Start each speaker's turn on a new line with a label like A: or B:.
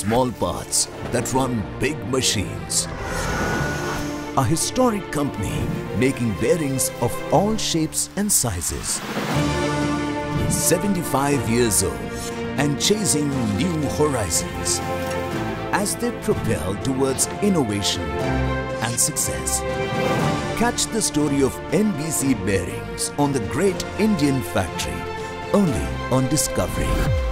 A: small parts that run big machines. A historic company making bearings of all shapes and sizes. 75 years old and chasing new horizons as they propel towards innovation and success. Catch the story of NBC Bearings on the Great Indian Factory, only on Discovery.